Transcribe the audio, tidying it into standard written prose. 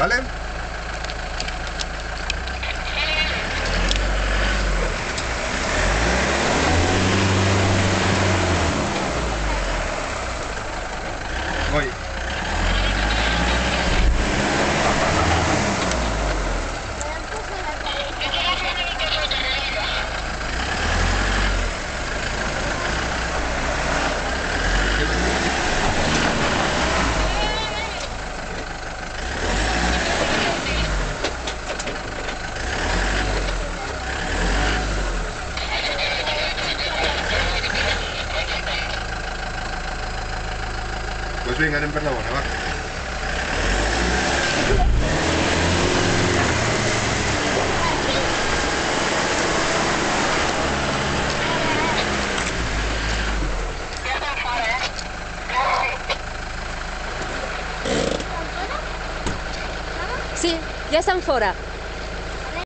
¿vale? Voy. Pues vinga, anem per la bona, va. Sí, ja estan fora.